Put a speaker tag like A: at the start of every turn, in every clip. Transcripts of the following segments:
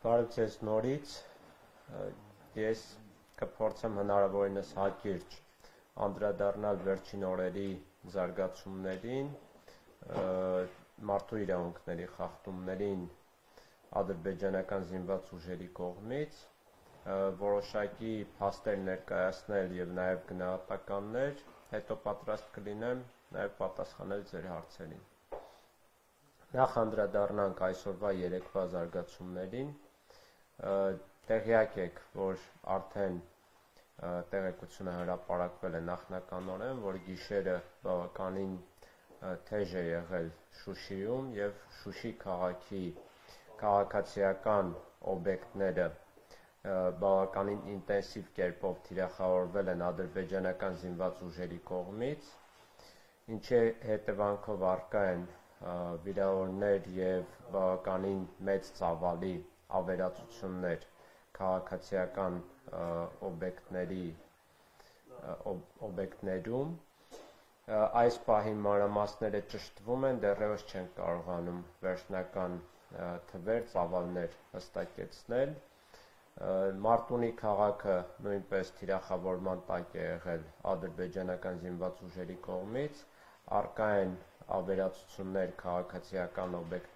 A: Բարև ձեզ նորից, ես կփորձեմ հնարավորինս հակիրճ անդրադառնալ վերջին օրերի զարգացումներին, մարդու իրավունքների խախտումներին ադրբեջանական զինված ուժերի կողմից, որոշակի փաստեր ներկայացնել եւ նաեւ գնահատականներ, հետո պատրաստ կլինեմ նաեւ պատասխանել ձեր հարցերին։ Նախ անդրադառնանք այսօրվա երեկվա զարգացումներին, տեղյակ եք, որ արդեն տեղեկությունը հրապարակվել է նախնականորեն, որ գիշերը բավականին թեժ է եղել Շուշիում եւ Շուշի քաղաքի քաղաքացիական օբյեկտները բավականին ինտենսիվ կերպով թիրախավորվել են ադրբեջանական զինված ուժերի կողմից, ինչի հետևանքով առկա են վիրավորներ եւ բավականին մեծ ծավալի ավերածություններ քաղաքացիական օբյեկտներում այս պահին մանրամասները ճշտվում են, դեռևս չեն կարողանում վերջնական թվեր, ծավալներ հստակեցնել։ Մարտունի քաղաքը նույնպես թիրախավորման տակ է եղել ադրբեջանական զինված ուժերի կողմից, առկա են ավերածություններ քաղաքացիական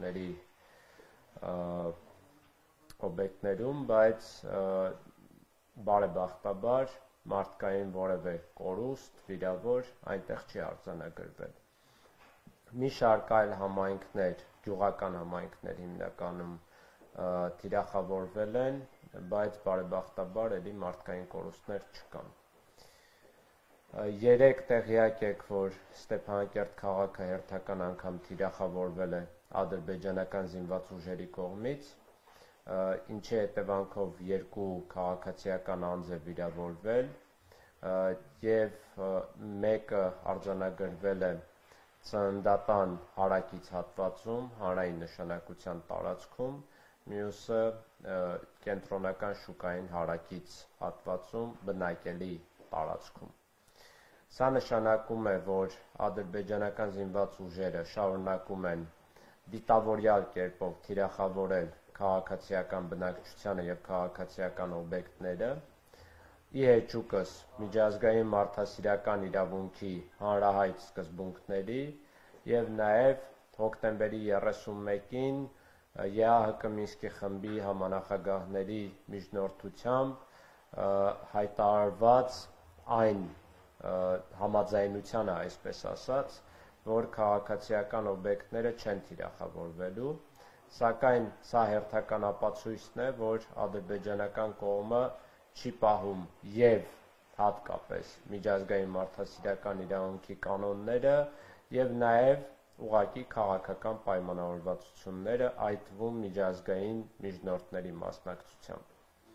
A: օբյեկտներում, բայց բարեբախտաբար մարդկային որևէ կորուստ, վիրավոր այնտեղ չի արձանագրվել։ Մի շարք այլ համայնքներ, գյուղական համայնքներ հիմնականում թիրախավորվել են, բայց բարեբախտաբար էլի մարդկային կորուստներ չկան։ Երեք տեղյակ եք, որ Ստեփանակերտ քաղաքը հերթական անգամ թիրախավորվել է ադրբեջանական զինված ուժերի կողմից, ինչի հետևանքով երկու քաղաքացիական անձ է վիրավորվել եւ մեկը արձանագրվել է ծննդատան հարակից հատվածում, հանրային նշանակության տարածքում, մյուսը կենտրոնական շուկային հարակից հատվածում, բնակելի տարածքում։ Սա նշանակում է, որ ադրբեջանական զինված ուժերը շարունակում են դիտավորյալ կերպով թիրախավորել քաղաքացիական բնակչությանը եւ քաղաքացիական օբյեկտները, ի հեճուկս միջազգային մարդասիրական իրավունքի հանրահայտ սկզբունքների եւ նաեւ հոկտեմբերի 31-ին ԵԱՀԿ Մինսկի խմբի համանախագահների միջնորդությամբ հայտարարված այն համաձայնությանը, այսպես ասած, որ քաղաքացիական օբյեկտները չեն թիրախավորվելու, սակայն սա հերթական ապացույցն է, որ ադրբեջանական կողմը չի պահում եւ հատկապես միջազգային մարդասիրական իրավունքի կանոնները եւ նաեւ ուղղակի քաղաքական պայմանավորվածությունները, այդ թվում միջազգային միջնորդների մասնակցությամբ։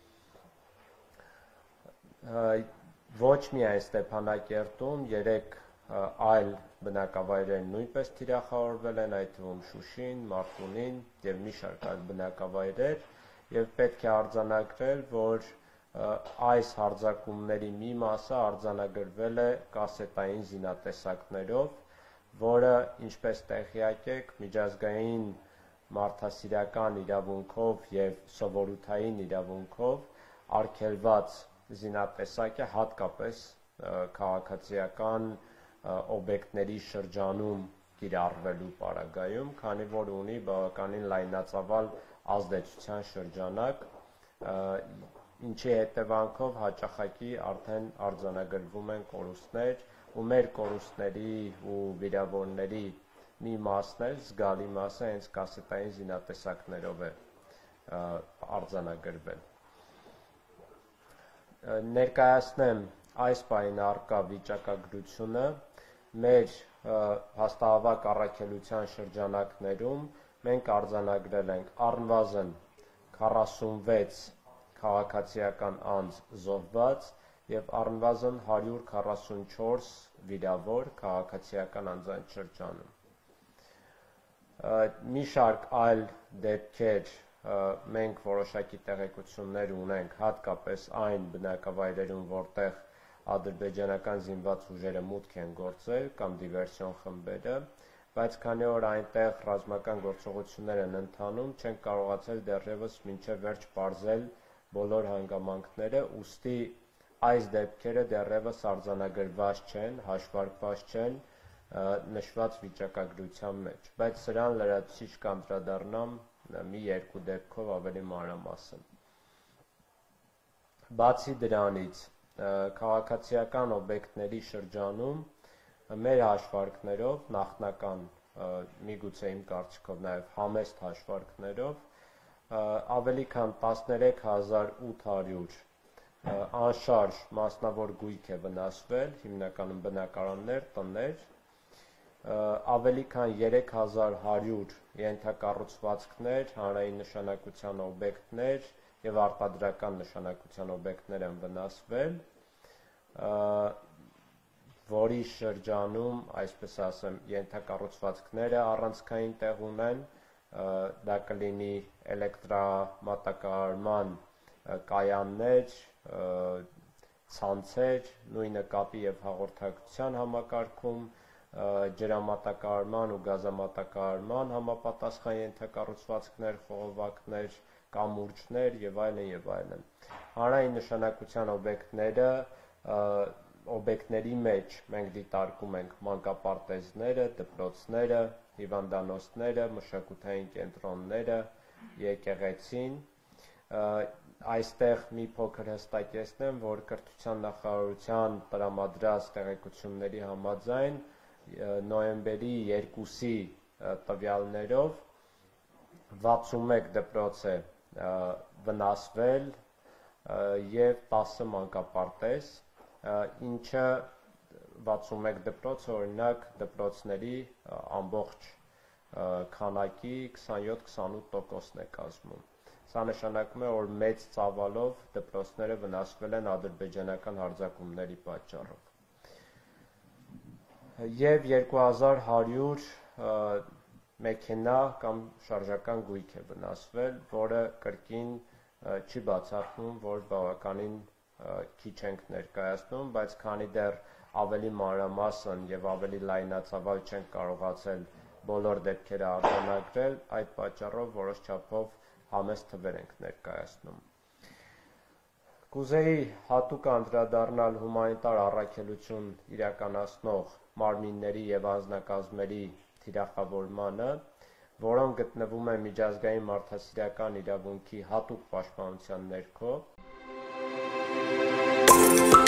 A: Ոչ միայն Ստեփանակերտում, երեք այլ բնակավայրեր նույնպես թիրախավորվել են, այդ թվում Շուշին, Մարտունին եւ մի շարք այլ բնակավայրեր, եւ պետք է արձանագրել, որ այս հարձակումների մի մասը արձանագրվել է կասետային զինատեսակներով, որը, ինչպես տեղյակ եք, միջազգային մարդասիրական իրավունքով եւ սովորութային իրավունքով արգելված զինատեսակ է, հատկապես քաղաքացիական օբյեկտների շրջանում կիրառվելու պարագայում, քանի որ ունի բավականին լայնածավալ ազդեցության շրջանակ, ինչի հետևանքով հաճախակի արդեն արձանագրվում են կորուստներ, ու մեր կորուստների ու վիրավորների մի մասն էլ, զգալի մասը հենց կասետային զինատեսակներով է արձանագրվել։ Ներկայացնեմ այս պահին առկա վիճակագրությունը մեր հաստահավաք առաքելության շրջանակներում մենք արձանագրել ենք առնվազն 46 քաղաքացիական անձ զոհված եւ առնվազն 144 վիրավոր քաղաքացիական անձանց շրջանում։ Մի շարք այլ դեպքեր մենք որոշակի տեղեկություններ ունենք, հատկապես այն բնակավայրերում, որտեղ ադրբեջանական զինված ուժերը մուտք են գործել կամ դիվերսիոն խմբերը, բայց քանի որ այնտեղ ռազմական գործողություններ են ընթանում, չեն կարողացել դեռևս մինչև վերջ պարզել բոլոր հանգամանքները, ուստի այս դեպքերը դեռևս արձանագրված չեն, հաշվարկված չեն նշված վիճակագրության մեջ, բայց սրան լրացուցիչ կանդրադառնամ մի երկու դեպքով ավելի մանրամասն։ Բացի դրանից, քաղաքացիական օբյեկտների շրջանում մեր հաշվարկներով, նախնական, միգուցե իմ կարծիքով նաև համեստ հաշվարկներով ավելի քան 13800 անշարժ մասնավոր գույք է վնասվել, հիմնականում բնակարաններ, տներ, ավելի քան 3100 ենթակառուցվածքներ, հանրային նշանակության օբյեկտներ և արտադրական նշանակության օբյեկտներ են վնասվել, որի շրջանում, այսպես ասեմ, ենթակառուցվածքները առանցքային տեղ ունեն, դա կլինի էլեկտրամատակարարման կայաններ, ցանցեր, նույնը կապի և հաղորդակցության համակարգում, ջրամատակարարման ու գազամատակարարման համապատասխան ենթակառուցվածքներ, խողովակներ, կամուրջներ և այլն և այլն։ Հանրային նշանակության օբյեկտների մեջ մենք դիտարկում ենք մանկապարտեզները, դպրոցները, հիվանդանոցները, մշակութային կենտրոնները, եկեղեցին։ Այստեղ մի փոքր հստակեցնեմ, որ Կրթության նախարարության տրամադրած տեղեկությունների համաձայն նոյեմբերի 2-ի տվյալներով 61 դպրոց է վնասվել և 10 մանկապարտեզ, ինչը 61 դպրոցը օրինակ դպրոցների ամբողջ քանակի 27-28%-ն է կազմում։ Սա նշանակում է, որ մեծ ծավալով դպրոցները վնասվել են ադրբեջանական հարձակումների պատճառով։ Եվ 2100 մեքենա կամ շարժական գույք է վնասվել, որը կրկին չի բացառվում, որ բավականին քիչ ենք ներկայացնում, բայց քանի դեռ ավելի մանրամասն և ավելի լայնածավալ չենք կարողացել բոլոր դեպքերը արձանագրել, այդ պատճառով որոշ չափով համեստ թվեր ենք ներկայացնում։ Կուզեի հատուկ անդրադառնալ հումանիտար առաքելություն իրականացնող մարմինների և անձնակազմերի թիրախավորմանը, որոնք գտնվում են միջազգային մարդասիրական իրավունքի հատուկ պաշտպանության ներքո։